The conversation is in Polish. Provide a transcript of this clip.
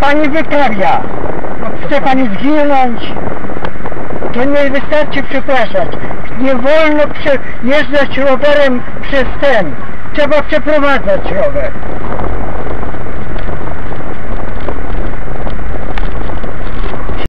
pani wyprawia? Chce pani zginąć? To nie wystarczy przepraszać. Nie wolno jeżdżać rowerem przez ten. Trzeba przeprowadzać rower.